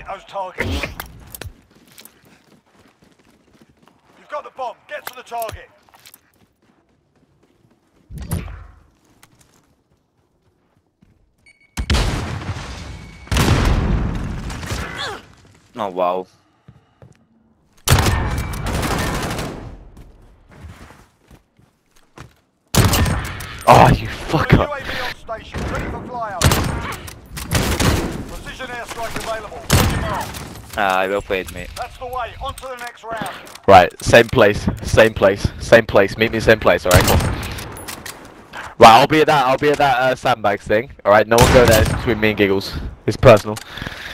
those targets. You've got the bomb. Get to the target. Oh wow. Oh, you fucker. UAV on station, ready for flyout. Precision airstrike available. Ah, well played, mate. That's the way. On to the next round. Right, same place. Meet me same place, alright, cool. Right, I'll be at that sandbags thing. Alright, no one go there, it's between me and Giggles. It's personal.